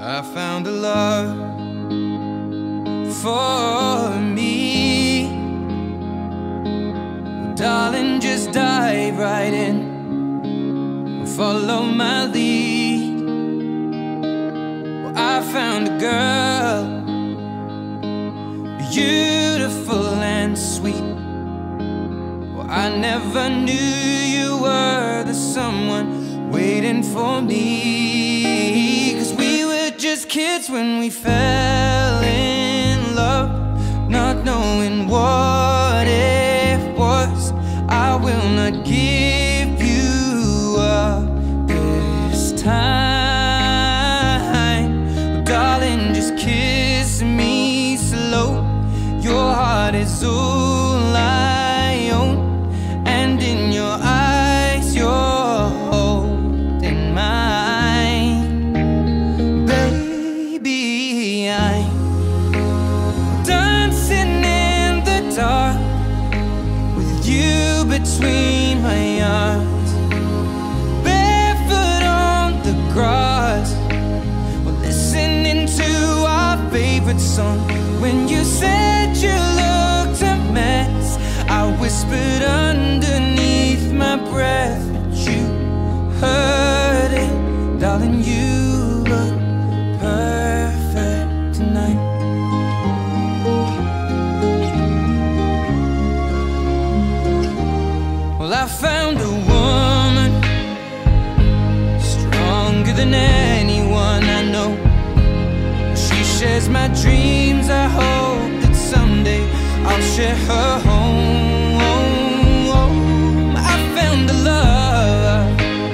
I found a love for me. Well, darling, just dive right in, follow my lead. Well, I found a girl, beautiful and sweet. Well, I never knew you were the someone waiting for me. 'Cause we were just kids when we fell in love, not knowing what it was. I will not give you up this time. Darling, just kiss me slow. Your heart is all I own, and in your eyes you're holding mine. Baby, I'm dancing in the dark with you between my arms, barefoot on the grass. We're listening to our favorite song. When you said you looked a mess, I whispered underneath my breath, but you heard it. Darling, you look perfect tonight. Well, I found a woman stronger than anyone I know. She shares my dreams. I hope that someday I'll share her home. I found a love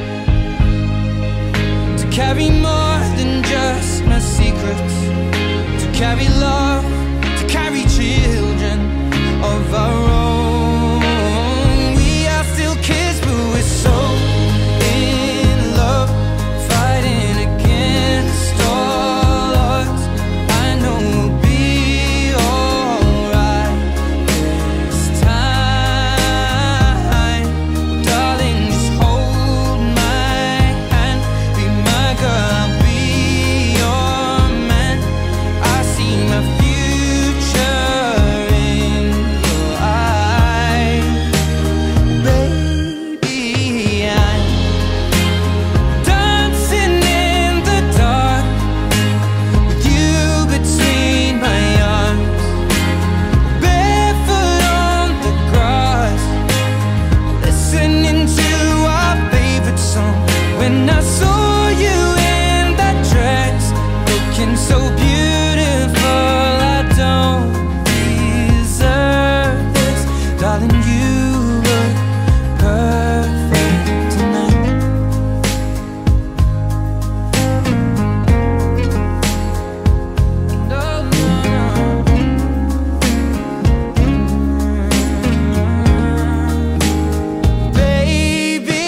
to carry more than just my secrets, to carry love, to carry children of our own. We are still kids, but we're so in love, fighting against all odds. I know we'll be alright this time. Darling, just hold my hand, be my girl, I'll be your man. I see my future in your eyes. Baby, I'm dancing in the dark with you between my arms, barefoot on the grass, listening to our favorite song. When I saw you in that dress, looking so beautiful, I don't deserve this. Darling, you look perfect tonight. No, no, no. Baby,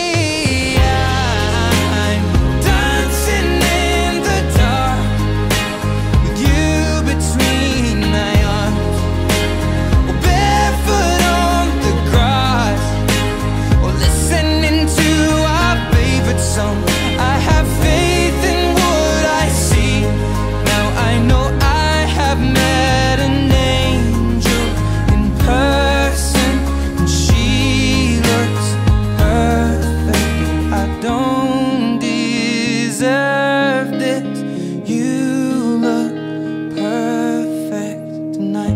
I'm dancing in the dark with you between my arms, or barefoot on the grass, or listening to our favorite song. I have faith in what I see. Now I know I have met an angel in person, and she looks perfect. I don't deserve this. You look perfect tonight.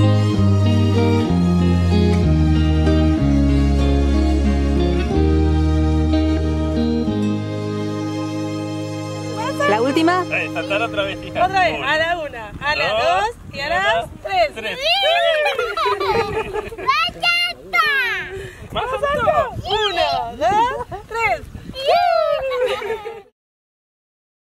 La última. Saltar otra vez, hija. Otra vez, a la una, a la dos y a las tres. Tres.